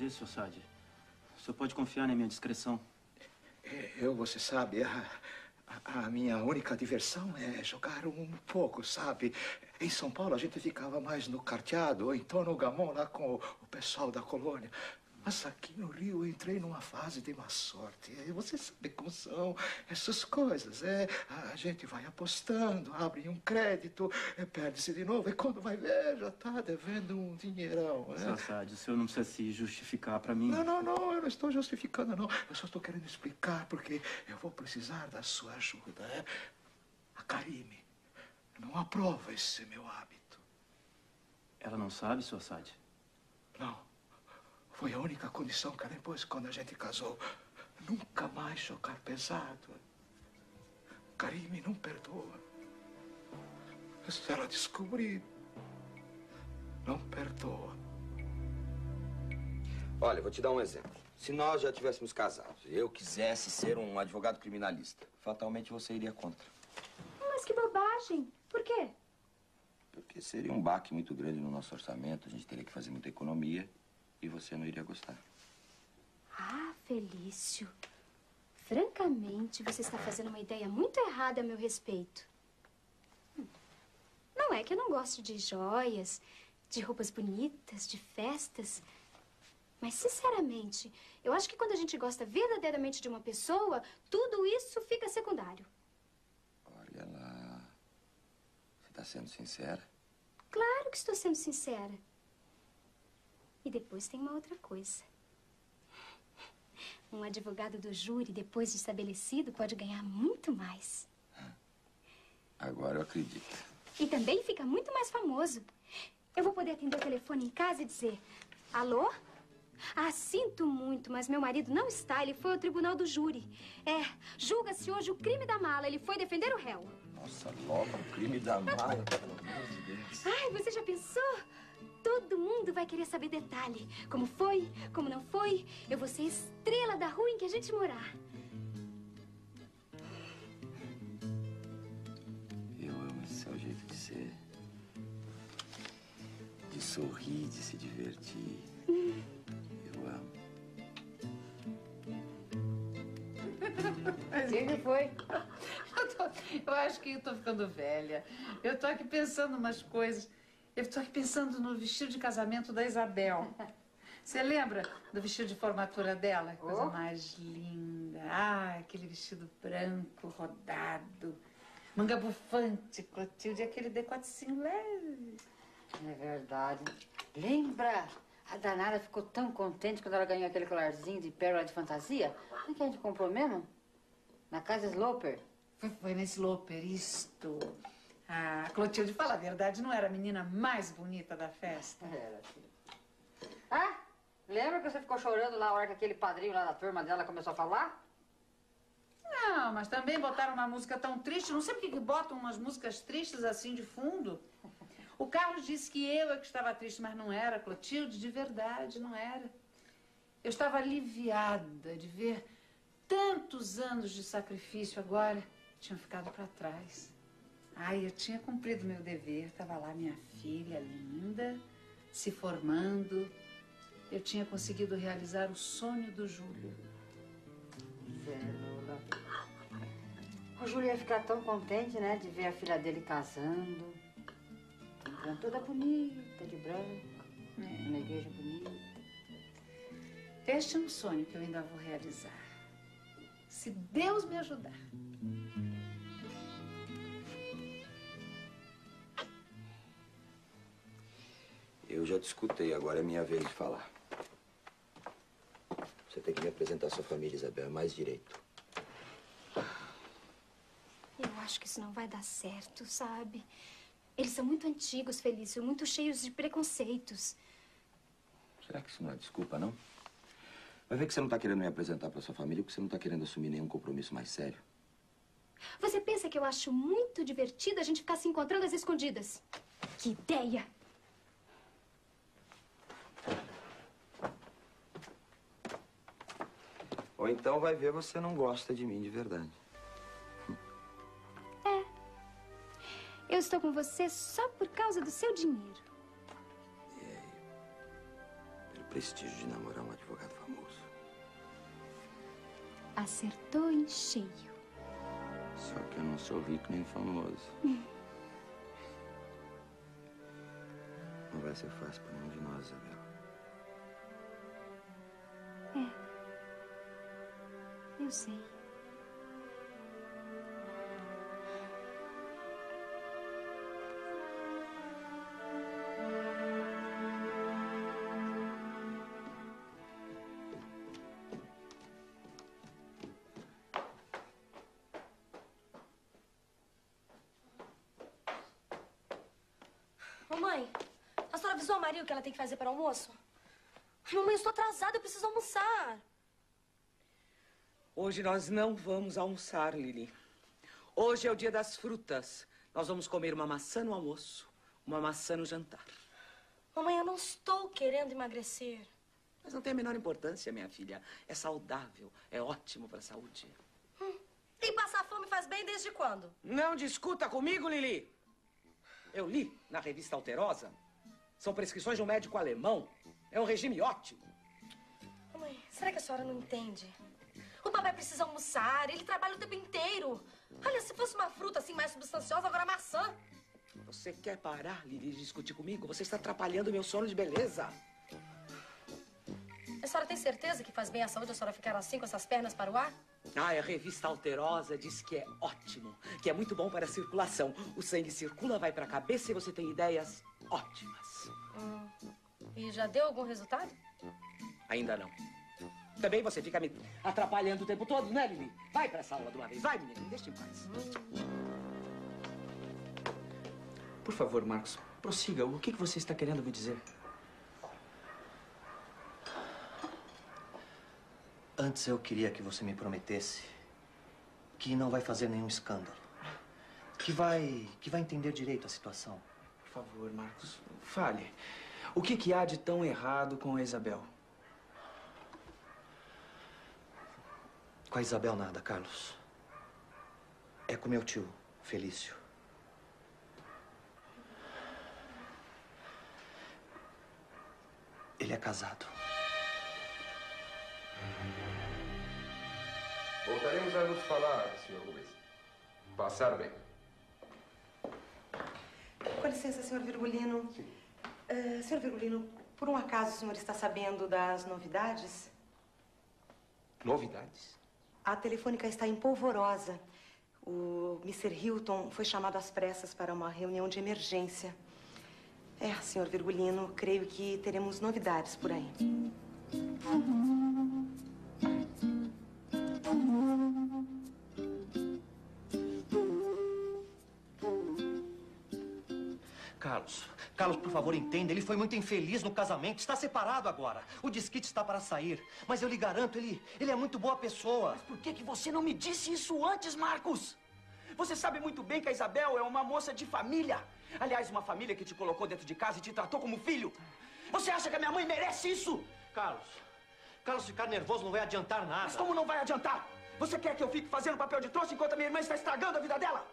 dizer, Sr. Sade. O senhor pode confiar na minha discrição. Você sabe, a minha única diversão é jogar um pouco, sabe? Em São Paulo a gente ficava mais no carteado ou então no gamão lá com o pessoal da colônia. Mas aqui no Rio eu entrei numa fase de má sorte. Você sabe como são essas coisas. A gente vai apostando, abre um crédito, perde-se de novo. E quando vai ver, já está devendo um dinheirão. Sr. Sade, o senhor não precisa se justificar para mim. Não, eu não estou justificando, não. Eu só estou querendo explicar porque eu vou precisar da sua ajuda. A Karime não aprova esse meu hábito. Ela não sabe, Sr. Sade? Não. Foi a única condição que ela impôs quando a gente casou. Nunca mais jogar pesado. Karime não perdoa. Se ela descobrir, não perdoa. Olha, vou te dar um exemplo. Se nós já tivéssemos casados e eu quisesse ser um advogado criminalista, fatalmente você iria contra. Mas que bobagem. Por quê? Porque seria um baque muito grande no nosso orçamento, a gente teria que fazer muita economia. E você não iria gostar. Ah, Felício. Francamente, você está fazendo uma ideia muito errada a meu respeito. Não é que eu não gosto de joias, de roupas bonitas, de festas. Mas, sinceramente, eu acho que quando a gente gosta verdadeiramente de uma pessoa, tudo isso fica secundário. Olha lá. Você está sendo sincera? Claro que estou sendo sincera. E depois tem uma outra coisa. Um advogado do júri, depois de estabelecido, pode ganhar muito mais. Agora eu acredito. E também fica muito mais famoso. Eu vou poder atender o telefone em casa e dizer: alô? Ah, sinto muito, mas meu marido não está. Ele foi ao tribunal do júri. Julga-se hoje o crime da mala. Ele foi defender o réu. Nossa, logo o crime da mala, pelo amor de Deus. Ai, você já pensou? Todo mundo vai querer saber detalhe. Como foi, como não foi. Eu vou ser estrela da rua em que a gente morar. Eu amo esse seu jeito de ser. De sorrir, de se divertir. Eu amo. Mas o que foi? Eu acho que eu tô ficando velha. Eu tô aqui pensando umas coisas. Eu tô aqui pensando no vestido de casamento da Isabel. Você lembra do vestido de formatura dela? Coisa mais linda. Ah, aquele vestido branco, rodado. Manga bufante, Clotilde, e aquele decotezinho leve. É verdade. Lembra? A danada ficou tão contente quando ela ganhou aquele colarzinho de pérola de fantasia. Onde que a gente comprou mesmo? Na casa Sloper. Foi nesse Sloper, isto. A Clotilde, fala a verdade, não era a menina mais bonita da festa? Era, sim. Ah, lembra que você ficou chorando lá a hora que aquele padrinho lá da turma dela começou a falar? Não, mas também botaram uma música tão triste. Não sei por que botam umas músicas tristes assim de fundo. O Carlos disse que eu é que estava triste, mas não era, Clotilde, de verdade, não era. Eu estava aliviada de ver tantos anos de sacrifício agora tinham ficado para trás. Ai, eu tinha cumprido meu dever. Estava lá minha filha linda, se formando. Eu tinha conseguido realizar o sonho do Júlio. Zé, Lola. O Júlio ia ficar tão contente, né, de ver a filha dele casando. Entrando toda bonita, de branco, numa igreja bonita. Este é um sonho que eu ainda vou realizar. Se Deus me ajudar. Eu já te escutei, agora é minha vez de falar. Você tem que me apresentar a sua família, Isabel, é mais direito. Eu acho que isso não vai dar certo, sabe? Eles são muito antigos, Felício, muito cheios de preconceitos. Será que isso não é desculpa, não? Vai ver que você não está querendo me apresentar para sua família porque você não está querendo assumir nenhum compromisso mais sério. Você pensa que eu acho muito divertido a gente ficar se encontrando às escondidas? Que ideia! Ou então vai ver você não gosta de mim de verdade. Eu estou com você só por causa do seu dinheiro. prestígio de namorar um advogado famoso. Acertou em cheio. Só que eu não sou rico nem famoso. Não vai ser fácil para nenhum de nós, Isabel. Eu sei. Mamãe, a senhora avisou a Maria o que ela tem que fazer para o almoço? Mamãe, eu estou atrasada, eu preciso almoçar. Hoje nós não vamos almoçar, Lili. Hoje é o dia das frutas. Nós vamos comer uma maçã no almoço, uma maçã no jantar. Mamãe, eu não estou querendo emagrecer. Mas não tem a menor importância, minha filha. É saudável, é ótimo para a saúde. E passar fome faz bem desde quando? Não discuta comigo, Lili. Eu li na revista Alterosa. São prescrições de um médico alemão. É um regime ótimo. Mamãe, será que a senhora não entende? O papai precisa almoçar, ele trabalha o tempo inteiro. Olha, se fosse uma fruta assim mais substanciosa, agora maçã. Você quer parar, Lili, de discutir comigo? Você está atrapalhando meu sono de beleza. A senhora tem certeza que faz bem à saúde a senhora ficar assim com essas pernas para o ar? Ah, a revista Alterosa diz que é ótimo, que é muito bom para a circulação. O sangue circula, vai para a cabeça e você tem ideias ótimas. E já deu algum resultado? Ainda não. Também você fica me atrapalhando o tempo todo, né, Lili? Vai para essa aula de uma vez. Vai, menina, me deixa em paz. Por favor, Marcos, prossiga. O que você está querendo me dizer? Antes eu queria que você me prometesse que não vai fazer nenhum escândalo. Que vai entender direito a situação. Por favor, Marcos, fale. O que há de tão errado com a Isabel? Com a Isabel nada, Carlos. É com meu tio, Felício. Ele é casado. Voltaremos a nos falar, Sr. Rubens. Passar bem. Com licença, Sr. Virgulino. Sr. Virgulino, por um acaso o senhor está sabendo das novidades? Novidades? A telefônica está em polvorosa. O Mr. Hilton foi chamado às pressas para uma reunião de emergência. Sr. Virgulino, creio que teremos novidades por aí. Carlos, por favor, entenda. Ele foi muito infeliz no casamento. Está separado agora. O desquite está para sair. Mas eu lhe garanto, ele é muito boa pessoa. Mas por que você não me disse isso antes, Marcos? Você sabe muito bem que a Isabel é uma moça de família. Aliás, uma família que te colocou dentro de casa e te tratou como filho. Você acha que a minha mãe merece isso? Carlos, ficar nervoso não vai adiantar nada. Mas como não vai adiantar? Você quer que eu fique fazendo papel de trouxa enquanto a minha irmã está estragando a vida dela?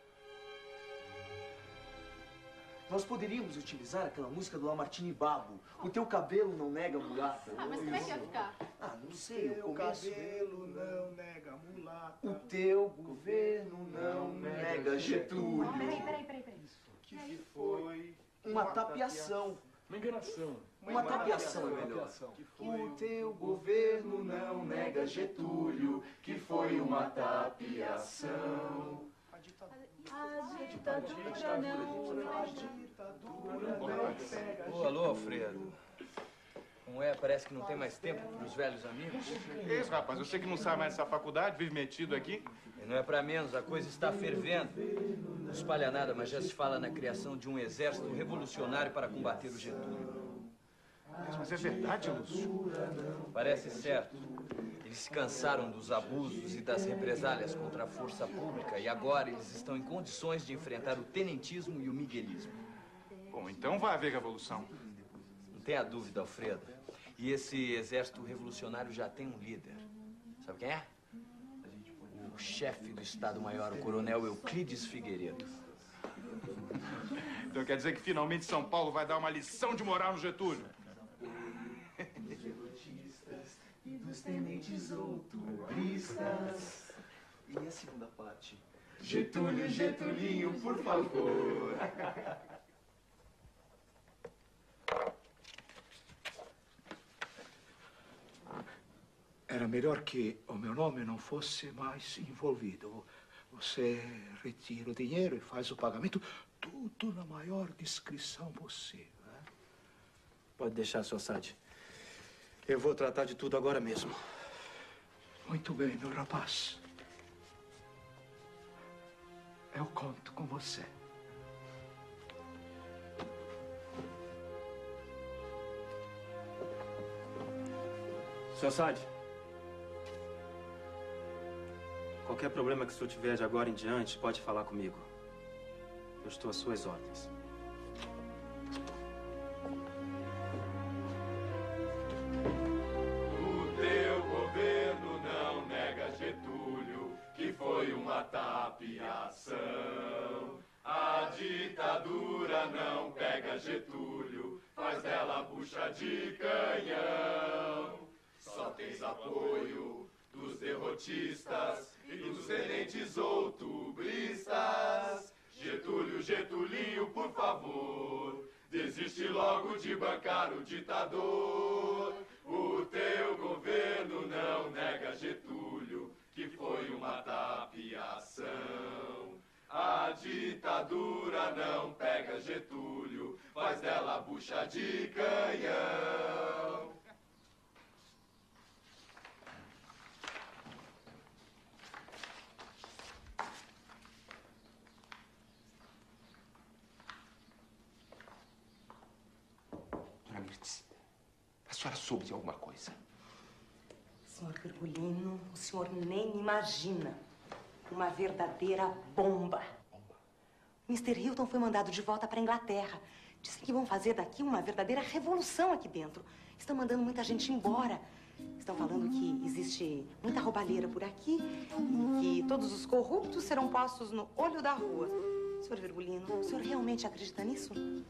Nós poderíamos utilizar aquela música do Lamartine Babo. O teu cabelo não nega mulata. Mas como é que ia ficar? Não sei. O teu cabelo não nega mulata. O teu governo não nega Getúlio. Peraí. Que foi uma tapiação. Uma enganação. Uma tapiação é melhor. O teu governo não nega Getúlio, que foi uma tapiação. A ditadura não. Alô, Alfredo. Como é? Parece que não tem mais tempo para os velhos amigos. Que isso, rapaz? Você que não sai mais dessa faculdade, vive metido aqui. E não é para menos, a coisa está fervendo. Não espalha nada, mas já se fala na criação de um exército revolucionário para combater o Getúlio. Mas é verdade, Lúcio? Parece certo. Eles se cansaram dos abusos e das represálias contra a força pública e agora eles estão em condições de enfrentar o tenentismo e o miguelismo. Bom, então vai haver revolução. Não tenha dúvida, Alfredo. E esse exército revolucionário já tem um líder. Sabe quem é? O chefe do Estado-Maior, o coronel Euclides Figueiredo. Então quer dizer que finalmente São Paulo vai dar uma lição de moral no Getúlio? tenentes outubristas. E a segunda parte? Getúlio, Getulinho, por favor. Era melhor que o meu nome não fosse mais envolvido. Você retira o dinheiro e faz o pagamento, tudo na maior discrição possível. Pode deixar, Sr. Sade. Eu vou tratar de tudo agora mesmo. Muito bem, meu rapaz. Eu conto com você. Sr. Sade, qualquer problema que o senhor tiver de agora em diante, pode falar comigo. Eu estou às suas ordens. O teu governo não nega Getúlio, que foi uma tapiação. A ditadura não pega Getúlio, faz dela bucha de canhão. Só tens apoio dos derrotistas e dos tenentes outubristas. Getúlio, Getulinho, por favor, desiste logo de bancar o ditador. O teu governo não nega Getúlio, que foi uma tapiação. A ditadura não pega Getúlio, faz dela bucha de canhão. A senhora soube de alguma coisa? Senhor Virgulino, o senhor nem imagina. Uma verdadeira bomba. Mr. Hilton foi mandado de volta para a Inglaterra. Dizem que vão fazer daqui uma verdadeira revolução aqui dentro. Estão mandando muita gente embora. Estão falando que existe muita roubalheira por aqui e que todos os corruptos serão postos no olho da rua. Senhor Virgulino, o senhor realmente acredita nisso?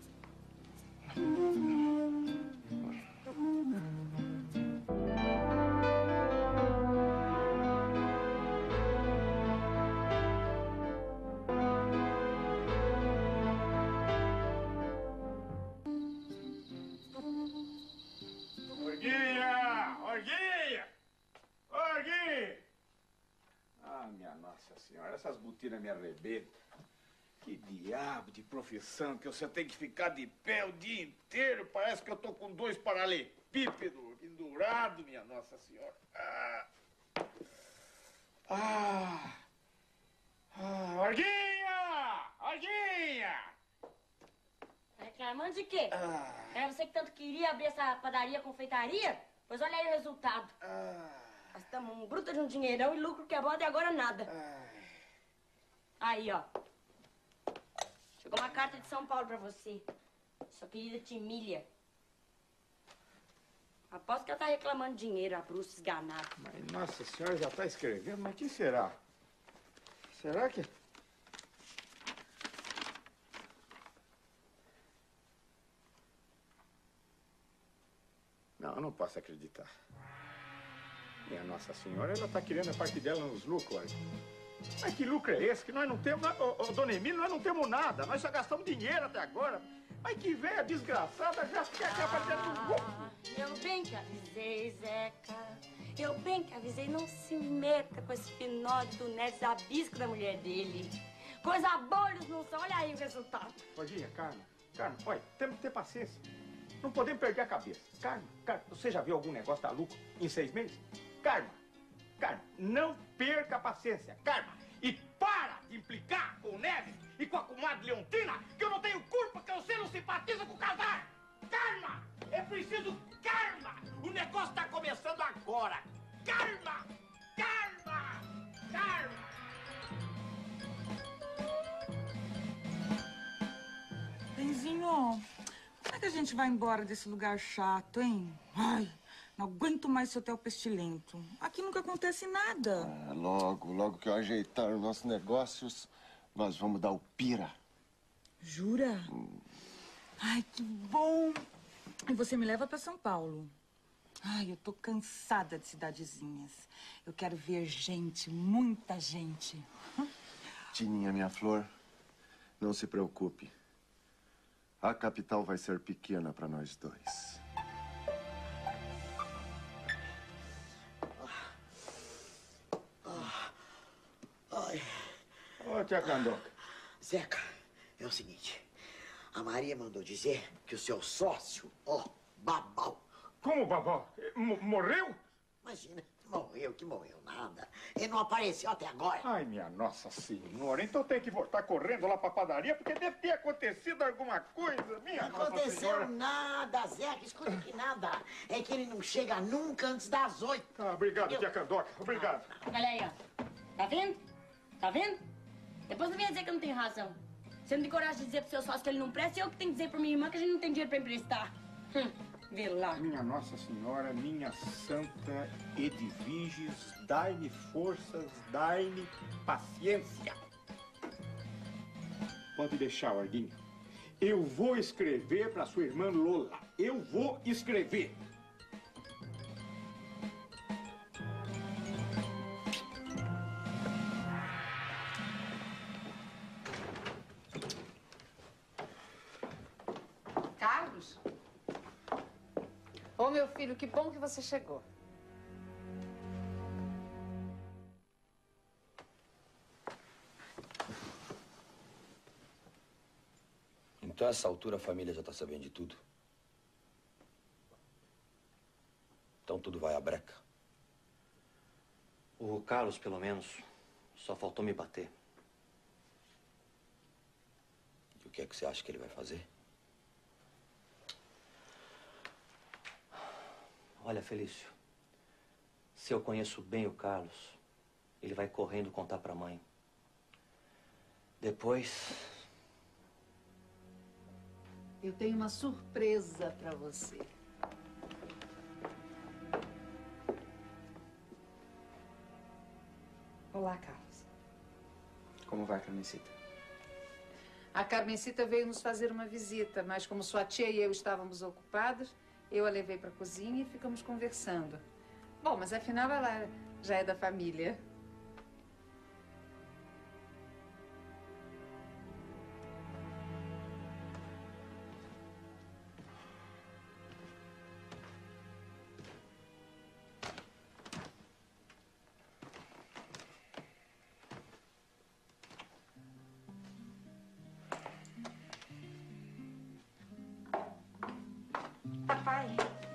Minha Nossa Senhora, essas botinas me arrebentam. Que diabo de profissão que você tem que ficar de pé o dia inteiro. Parece que eu tô com 2 paralelepípedos pendurados, minha Nossa Senhora. Orguinha! Orguinha! Reclamando de quê? Era você que tanto queria abrir essa padaria, confeitaria? Pois olha aí o resultado. Gastamos um bruto de um dinheirão e lucro que é bom até agora nada. Aí, ó. Chegou uma carta de São Paulo pra você. Sua querida Timília. Aposto que ela tá reclamando de dinheiro, a bruxa esganada. Mas Nossa Senhora já tá escrevendo, mas o que será? Será que... Não, eu não posso acreditar. Minha Nossa Senhora, ela tá querendo a parte dela nos lucros, olha. Mas que lucro é esse? Que nós não temos... Ô, dona Emília, nós não temos nada. Nós só gastamos dinheiro até agora. Mas que velha desgraçada já quer a parte dela nos lucros. Eu bem que avisei, Zeca. Eu bem que avisei, não se meta com esse finório do Neto Zabisco da mulher dele. Coisa boa eles não são, olha aí o resultado. Rodinha, Carmen, olha, temos que ter paciência. Não podemos perder a cabeça. Carmen, você já viu algum negócio dar lucro em 6 meses? Carmen, não perca a paciência. Carmen, e para de implicar com o Neves e com a comadre Leontina, que eu não tenho culpa, que você não simpatiza com o casal. Carmen, é preciso calma. O negócio está começando agora. Calma, calma, calma. Benzinho, como é que a gente vai embora desse lugar chato, hein? Ai, não aguento mais esse hotel pestilento. Aqui nunca acontece nada. Logo que eu ajeitar os nossos negócios, nós vamos dar o pira. Jura? Ai, que bom. E você me leva pra São Paulo. Ai, eu tô cansada de cidadezinhas. Eu quero ver gente, muita gente. Tininha, minha flor, não se preocupe. A capital vai ser pequena para nós dois. Ai. Ô, tia Candoca. Zeca, é o seguinte. A Maria mandou dizer que o seu sócio, Babau. Como, Babau? Morreu? Imagina, que morreu nada. Ele não apareceu até agora. Ai, minha Nossa Senhora. Então tem que voltar correndo lá pra padaria, porque deve ter acontecido alguma coisa, minha Não Nossa aconteceu Senhora. nada, Zeca. Escuta que nada. É que ele não chega nunca antes das 8. Ah, obrigado, tia Candoca. Obrigado. Olha aí, ó. Tá vendo? Tá vendo? Depois não venha dizer que eu não tenho razão. Você não tem coragem de dizer pro seu sócio que ele não presta, e eu que tenho que dizer pra minha irmã que a gente não tem dinheiro pra emprestar. Vê lá. Minha Nossa Senhora, minha Santa Edviges, dai-me forças, dai-me paciência. Pode deixar, Arguinho. Eu vou escrever pra sua irmã Lola. Eu vou escrever. Carlos? Ô, meu filho, que bom que você chegou. Então, a essa altura, a família já tá sabendo de tudo. Então, tudo vai à breca. O Carlos, pelo menos, só faltou me bater. E o que é que você acha que ele vai fazer? Olha, Felício, se eu conheço bem o Carlos, ele vai correndo contar pra mãe. Depois... Eu tenho uma surpresa pra você. Olá, Carlos. Como vai, Carmencita? A Carmencita veio nos fazer uma visita, mas como sua tia e eu estávamos ocupadas, eu a levei para a cozinha e ficamos conversando. Bom, mas afinal ela já é da família. Papai.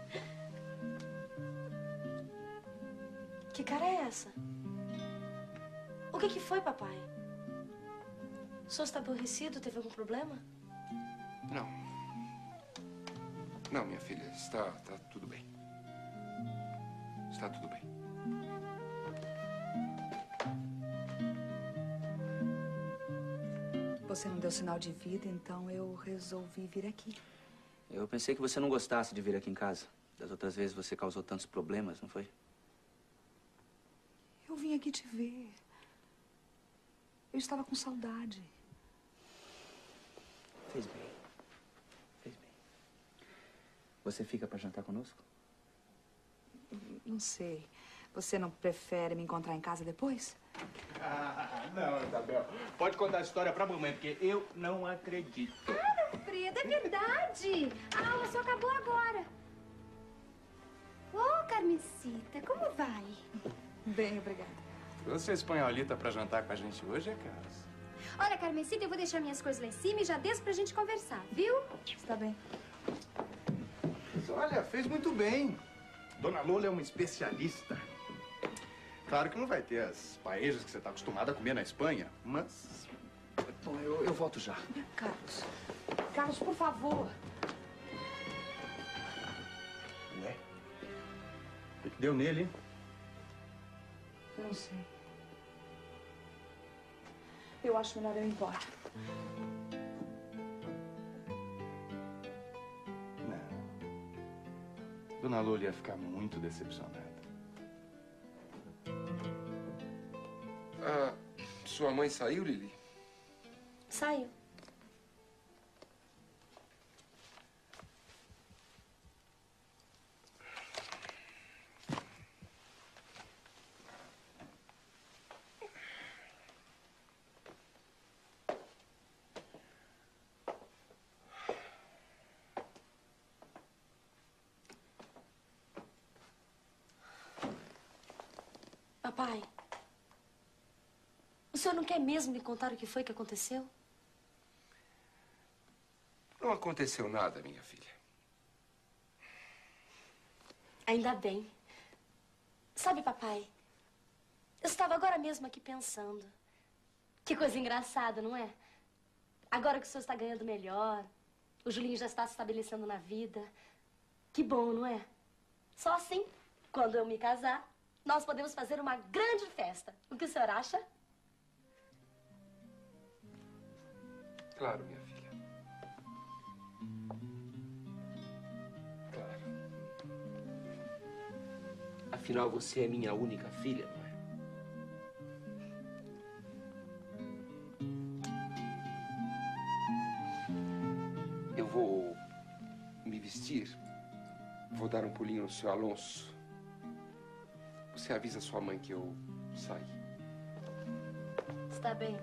Que cara é essa? O que foi, papai? O senhor está aborrecido? Teve algum problema? Não. Não, minha filha, está tudo bem. Está tudo bem. Você não deu sinal de vida, então eu resolvi vir aqui. Eu pensei que você não gostasse de vir aqui em casa. Das outras vezes você causou tantos problemas, não foi? Eu vim aqui te ver. Eu estava com saudade. Fez bem. Fez bem. Você fica para jantar conosco? Não sei. Você não prefere me encontrar em casa depois? Não, Isabel. Pode contar a história pra mamãe, porque eu não acredito. Alfredo, é verdade. A aula só acabou agora. Ô, Carmencita, como vai? Bem, obrigada. Trouxe a espanholita para jantar com a gente hoje, Carlos? Olha, Carmencita, eu vou deixar minhas coisas lá em cima e já desço pra gente conversar, viu? Está bem. Mas olha, fez muito bem. Dona Lola é uma especialista. Claro que não vai ter as paejas que você está acostumada a comer na Espanha, mas... Bom, eu volto já. Carlos. Carlos, por favor. Ué? O que deu nele, hein? Eu não sei. Eu acho melhor eu ir embora. Não. Dona Lola ia ficar muito decepcionada. Sua mãe saiu, Lili? Saiu. Papai, o senhor não quer mesmo me contar o que foi que aconteceu? Não aconteceu nada, minha filha. Ainda bem. Sabe, papai, eu estava agora mesmo aqui pensando. Que coisa engraçada, não é? Agora que o senhor está ganhando melhor, o Julinho já está se estabelecendo na vida. Que bom, não é? Só assim, quando eu me casar, nós podemos fazer uma grande festa. O que o senhor acha? Claro, minha filha. Claro. Afinal, você é minha única filha, não é? Eu vou me vestir. Vou dar um pulinho no seu Alonso. Você avisa sua mãe que eu saí. Está bem.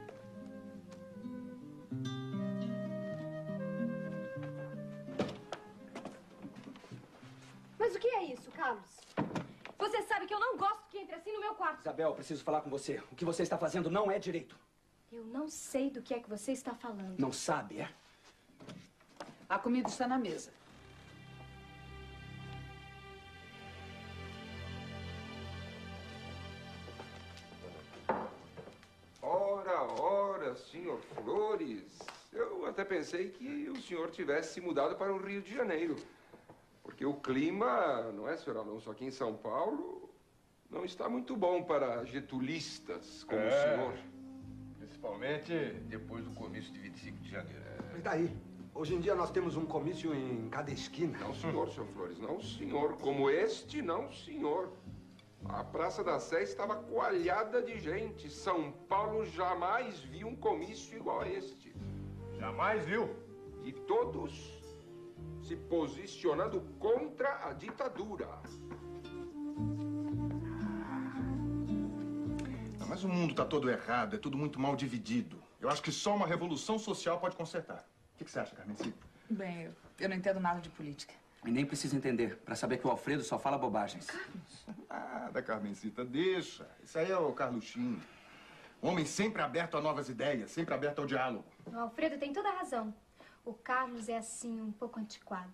Mas o que é isso, Carlos? Você sabe que eu não gosto que entre assim no meu quarto. Isabel, eu preciso falar com você. O que você está fazendo não é direito. Eu não sei do que é que você está falando. Não sabe, é? A comida está na mesa. Ora, senhor Flores. Eu até pensei que o senhor tivesse se mudado para o Rio de Janeiro. Porque o clima, não é, senhor Alonso, aqui em São Paulo, não está muito bom para getulistas como o senhor. Principalmente depois do comício de 25 de janeiro. Mas daí? Hoje em dia nós temos um comício em cada esquina. Não, senhor, senhor Flores, não, senhor. Como este, não, senhor. A Praça da Sé estava coalhada de gente. São Paulo jamais viu um comício igual a este. Jamais viu? E todos se posicionando contra a ditadura. Mas o mundo está todo errado, é tudo muito mal dividido. Eu acho que só uma revolução social pode consertar. O que você acha, Carmencita? Bem, eu não entendo nada de política. E nem precisa entender, pra saber que o Alfredo só fala bobagens. Nada, Carmencita, deixa. Isso aí é o Carluxinho. Homem sempre aberto a novas ideias, sempre aberto ao diálogo. O Alfredo tem toda a razão. O Carlos é, assim, um pouco antiquado.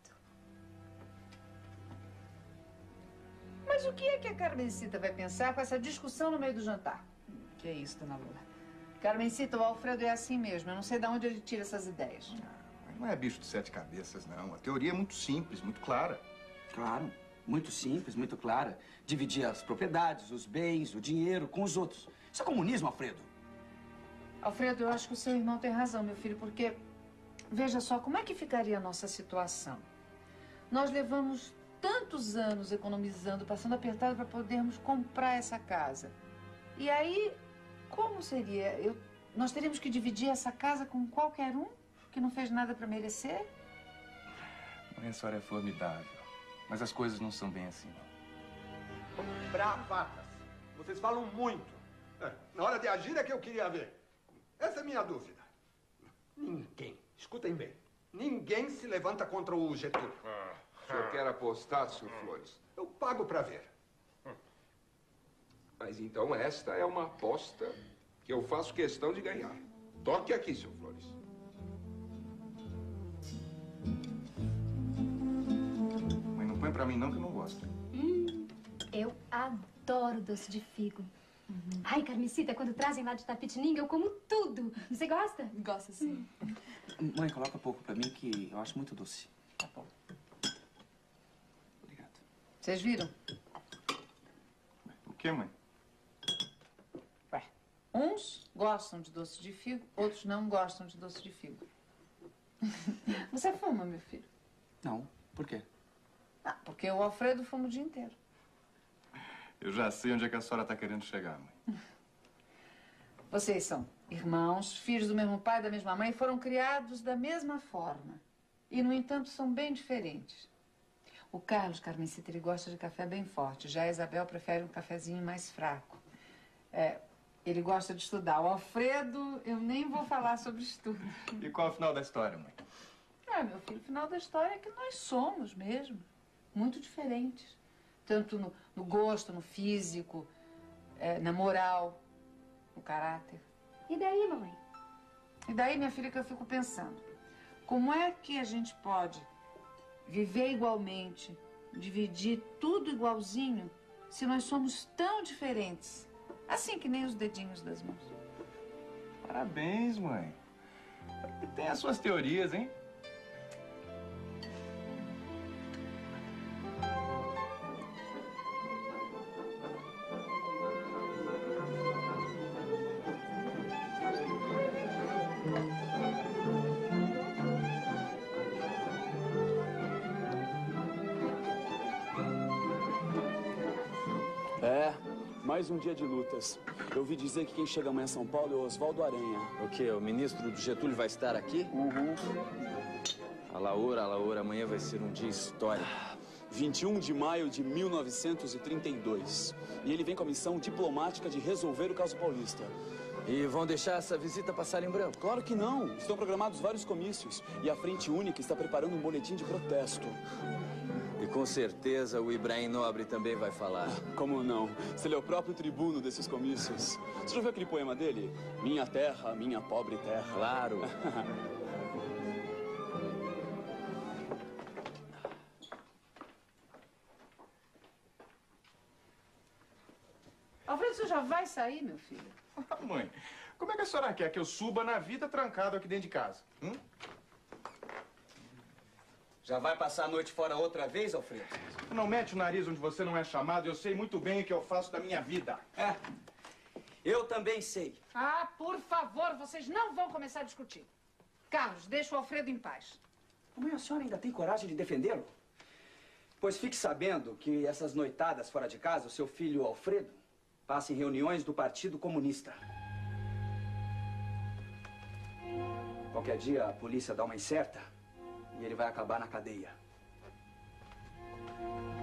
Mas o que é que a Carmencita vai pensar com essa discussão no meio do jantar? Que é isso, dona Lula? Carmencita, o Alfredo é assim mesmo. Eu não sei de onde ele tira essas ideias. Não é bicho de 7 cabeças, não. A teoria é muito simples, muito clara. Claro, muito simples, muito clara. Dividir as propriedades, os bens, o dinheiro com os outros. Isso é comunismo, Alfredo. Alfredo, eu acho que o seu irmão tem razão, meu filho, porque... Veja só, como é que ficaria a nossa situação? Nós levamos tantos anos economizando, passando apertado para podermos comprar essa casa. E aí, como seria? Nós teríamos que dividir essa casa com qualquer um que não fez nada para merecer? Mãe, a senhora é formidável. Mas as coisas não são bem assim, não. Bravatas. Vocês falam muito. Na hora de agir é que eu queria ver. Essa é a minha dúvida. Ninguém, escutem bem, ninguém se levanta contra o Getúlio. O senhor quer apostar, senhor Flores? Eu pago para ver. Mas então esta é uma aposta que eu faço questão de ganhar. Toque aqui, senhor Flores. Mãe, não põe pra mim não, que eu não gosto. Eu adoro doce de figo. Ai, Carmecita, quando trazem lá de Tapetininga, eu como tudo. Você gosta? Gosto, sim. Mãe, coloca pouco pra mim, que eu acho muito doce. Tá bom. Obrigado. Vocês viram? O que, mãe? Ué, uns gostam de doce de figo, outros não gostam de doce de figo. Você fuma, meu filho? Não. Por quê? Ah, porque o Alfredo fuma o dia inteiro. Eu já sei onde é que a senhora tá querendo chegar, mãe. Vocês são irmãos, filhos do mesmo pai e da mesma mãe, foram criados da mesma forma. E, no entanto, são bem diferentes. O Carlos, Carmencita, ele gosta de café bem forte. Já a Isabel prefere um cafezinho mais fraco. Ele gosta de estudar. O Alfredo, eu nem vou falar sobre estudo. E qual é o final da história, mãe? Meu filho, o final da história é que nós somos mesmo. Muito diferentes. Tanto no gosto, no físico. na moral, no caráter. E daí, mamãe? E daí, minha filha, que eu fico pensando. Como é que a gente pode viver igualmente, dividir tudo igualzinho, se nós somos tão diferentes? Assim que nem os dedinhos das mãos. Parabéns, mãe. Tem as suas teorias, hein? Mais um dia de lutas. Eu ouvi dizer que quem chega amanhã em São Paulo é o Oswaldo Aranha. O quê? O ministro do Getúlio vai estar aqui? Uhum. Alaura, amanhã vai ser um dia histórico. 21 de maio de 1932. E ele vem com a missão diplomática de resolver o caso paulista. E vão deixar essa visita passar em branco? Claro que não. Estão programados vários comícios. E a Frente Única está preparando um boletim de protesto. E com certeza o Ibrahim Nobre também vai falar. Como não? Se ele é o próprio tribuno desses comícios. Você já viu aquele poema dele? Minha terra, minha pobre terra. Claro. Alfredo, você já vai sair, meu filho? Mãe, como é que a senhora quer que eu suba na vida trancado aqui dentro de casa? Já vai passar a noite fora outra vez, Alfredo? Não mete o nariz onde você não é chamado. Eu sei muito bem o que eu faço da minha vida. Eu também sei. Ah, por favor, vocês não vão começar a discutir. Carlos, deixa o Alfredo em paz. Mamãe, a senhora ainda tem coragem de defendê-lo? Pois fique sabendo que essas noitadas fora de casa, o seu filho Alfredo passa em reuniões do Partido Comunista. Qualquer dia a polícia dá uma incerta e ele vai acabar na cadeia.